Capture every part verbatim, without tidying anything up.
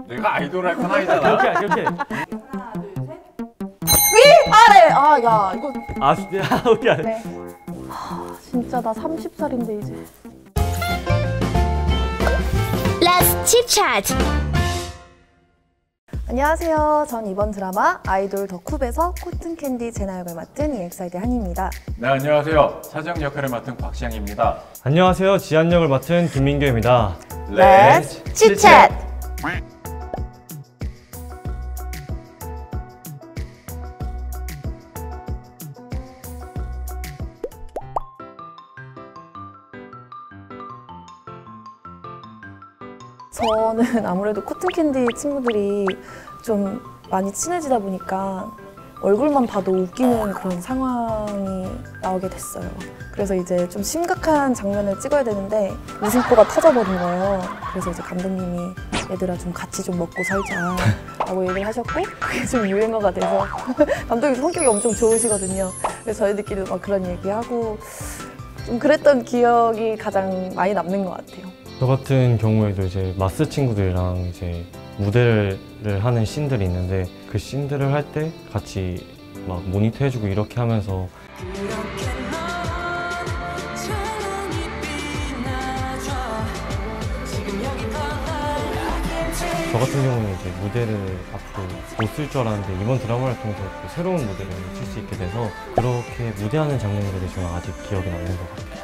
내가 아이돌 할 건 아니잖아. 그렇게 그렇게. 하나, 둘, 셋. 위! 아래! 아, 야, 이거. 아, 진짜 오케이. 네. 하, 진짜 나 서른 살인데 이제. Let's chit chat. 안녕하세요. 전 이번 드라마 아이돌 더 쿱에서 코튼 캔디 제나 역을 맡은 이엑스아이디 한이입니다. 네, 안녕하세요. 사장 역할을 맡은 곽시양입니다. 안녕하세요. 지한 역을 맡은 김민규입니다. Let's chit chat. 저는 아무래도 코튼캔디 친구들이 좀 많이 친해지다 보니까 얼굴만 봐도 웃기는 그런 상황이 나오게 됐어요. 그래서 이제 좀 심각한 장면을 찍어야 되는데 웃음보가 터져버린 거예요. 그래서 이제 감독님이 얘들아 좀 같이 좀 먹고 살자 라고 얘기를 하셨고, 그게 좀 유행어가 돼서 감독님 성격이 엄청 좋으시거든요. 그래서 저희들끼리 막 그런 얘기하고 좀 그랬던 기억이 가장 많이 남는 것 같아요. 저 같은 경우에도 이제 마스 친구들이랑 이제 무대를 하는 씬들이 있는데 그 씬들을 할 때 같이 막 모니터 해주고 이렇게 하면서 저 같은 경우는 이제 무대를 앞으로 못 쓸 줄 알았는데 이번 드라마를 통해서 또 새로운 무대를 칠 수 있게 돼서 그렇게 무대하는 장면들이 저는 아직 기억에 남는 것 같아요.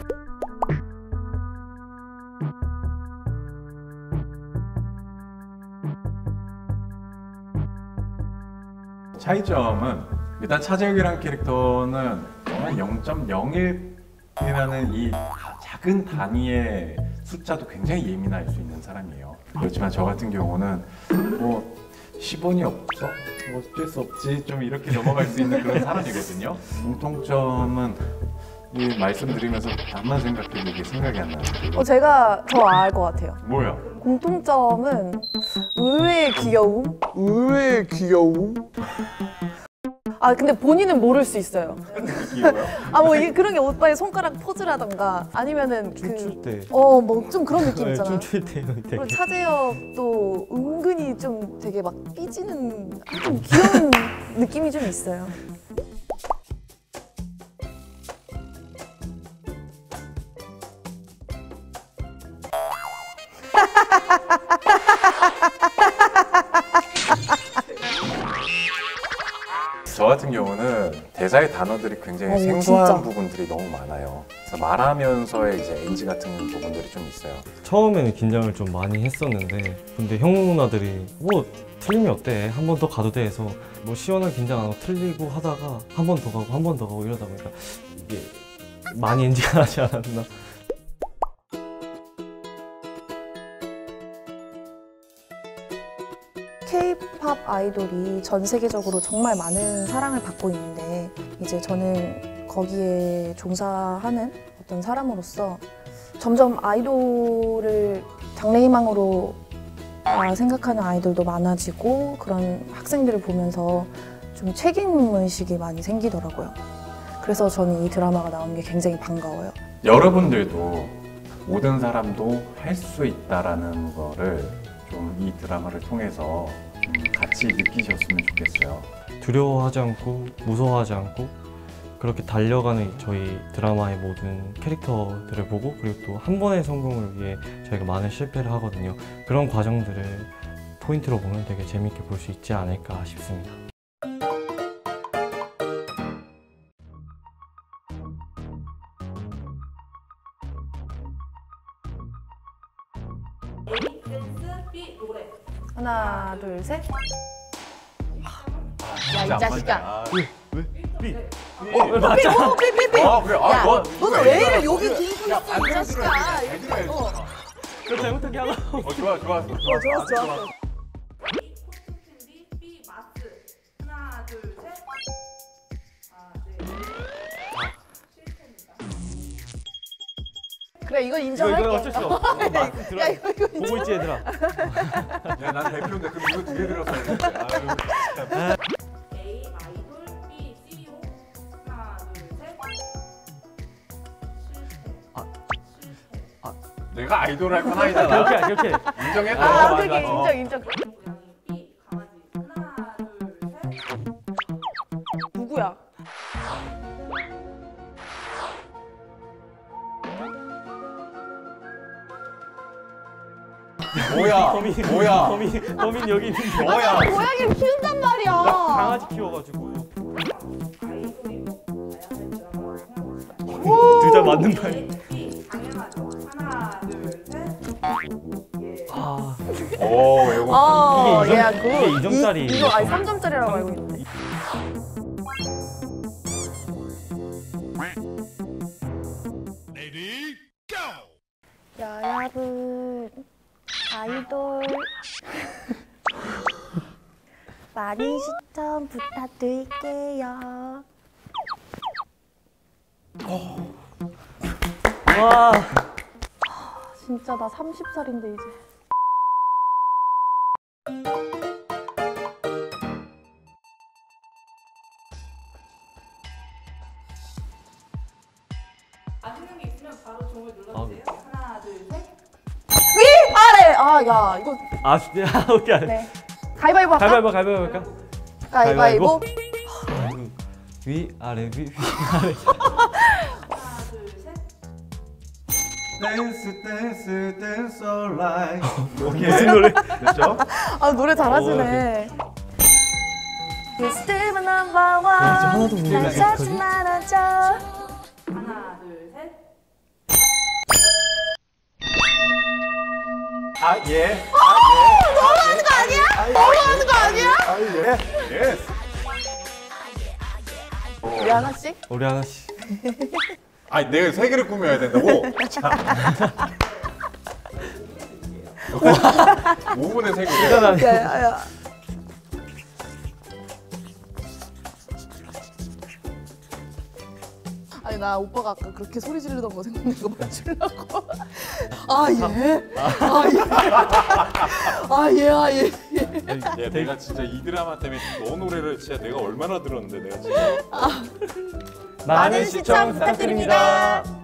차이점은 일단 차재욱이라는 캐릭터는 정말 영 점 영일이라는 이 작은 단위의 숫자도 굉장히 예민할 수 있는 사람이에요. 그렇지만 저 같은 경우는 뭐 십 원이 없어? 뭐 어쩔 수 없지, 좀 이렇게 넘어갈 수 있는 그런 사람이거든요. 공통점은 이 말씀드리면서 다만 생각해도 이게 생각이 안 나요. 어, 제가 더 알 것 같아요. 뭐야? 공통점은 의외의 귀여움? 의외의 귀여움? 아 근데 본인은 모를 수 있어요. 귀여워요? 아 뭐 그런 게 오빠의 손가락 포즈라던가 아니면은 춤출 때. 그 어 뭐 좀 그런 느낌 네, 있잖아. 춤출 때 되게 그리고 차재혁도 은근히 좀 되게 막 삐지는 좀 귀여운 느낌이 좀 있어요. 저 같은 경우는 대사의 단어들이 굉장히 어, 생소한 진짜. 부분들이 너무 많아요. 그래서 말하면서의 이제 엔지 같은 부분들이 좀 있어요. 처음에는 긴장을 좀 많이 했었는데 근데 형 누나들이 뭐 틀리면 어때? 한 번 더 가도 돼 해서 뭐 시원하게 긴장 안 하고 틀리고 하다가 한 번 더 가고 한 번 더 가고 이러다 보니까 이게 많이 엔지가 나지 않았나. 케이팝 아이돌이 전 세계적으로 정말 많은 사랑을 받고 있는데 이제 저는 거기에 종사하는 어떤 사람으로서 점점 아이돌을 장래희망으로 아, 생각하는 아이돌도 많아지고 그런 학생들을 보면서 좀 책임의식이 많이 생기더라고요. 그래서 저는 이 드라마가 나온 게 굉장히 반가워요. 여러분들도 모든 사람도 할 수 있다라는 거를 좀 이 드라마를 통해서 좀 같이 느끼셨으면 좋겠어요. 두려워하지 않고 무서워하지 않고 그렇게 달려가는 저희 드라마의 모든 캐릭터들을 보고 그리고 또 한 번의 성공을 위해 저희가 많은 실패를 하거든요. 그런 과정들을 포인트로 보면 되게 재밌게 볼 수 있지 않을까 싶습니다. A 댄스, B 노래. 하나, 둘, 셋. 야, 이 자식아. 삐! 어, 맞아! 어, 삐, 삐, 삐. 아, 그래. 아, 야, 너, 너는 왜 이래? 여기 들고 있어, 이 반대로 자식아. 들어야지. 잘 들어야지. 어. 그 잘못한 게 하나 어, 좋아, 좋았어. 좋았어, 좋았어, 좋았어. 코튼캔디, B 마스. 하나, 둘, 셋. 아, 네. 실패입니다. 그래, 이건 이거 인정할게. 이거 어쩔 수 없어. 마스 들어. 야, 이거, 이거 보고 있지 얘들아. 야, 난 대표인데 그럼 이거 두 개 들었어야 돼. 아유, 진짜. A 아이돌, B 씨이오. 하나, 둘, 셋. 실패. 아. 실패. 내가 아이돌 할 건 아니잖아. 이렇게 이렇게 인정했다. 아, 어, 그게 맞아. 어. 인정, 인정. 고양이 B 강아지 하나 둘셋 누구야? 뭐야? 범인 뭐야? 범인 범인 여기 있는데 뭐야? 고양이를 키운단 말이야. 나 강아지 키워가지고 아이돌이 다양한 드라마 둘 다 맞는 말. B 당연하죠. 하나 둘셋 아 오, 이거 어, 이게 이 점- 얘야, 그거. 이게 이 점짜리. 이, 이거 아니 삼 점짜리라고 알고 있는데. 여러분, 아이돌 많이 시청 부탁드릴게요. 와. 진짜 나 서른 살인데 이제. 아시는 게 있으면 바로 종을 눌러주세요. 하나 둘셋 위 아래. 아, 야, 이거 아 진짜 오케이. 알았어. 네. 가위바위보 할까? 가위바위보 가위바위보 할까? 가위바위보. 위 아래 위 위. 하나 둘셋 댄스 댄스 댄스 alright. 무슨 노래? 됐죠? 아, 노래 어, 잘하시네. You're still my number one. 하나도 모르겠네. 날 찾지 말아줘. 하나 둘셋 아 예. 너무 하는 거 아니야? 너무 하는 거 아니야? 아 예. 예스. 우리 하나씩? 우리 하나씩. 아니 내가 세 개를 꾸며야 된다고? 오 분에 세 개. 대단하네. 야, 야, 야. 아니 나 오빠가 아까 그렇게 소리 지르던 거 생각난 거 맞추려고. 아 예. 아 예. 아 예. 아 예. 예. 야, 내가 진짜 이 드라마 때문에 너 노래를 진짜 내가 얼마나 들었는데 내가 진짜. 많은 시청 부탁드립니다.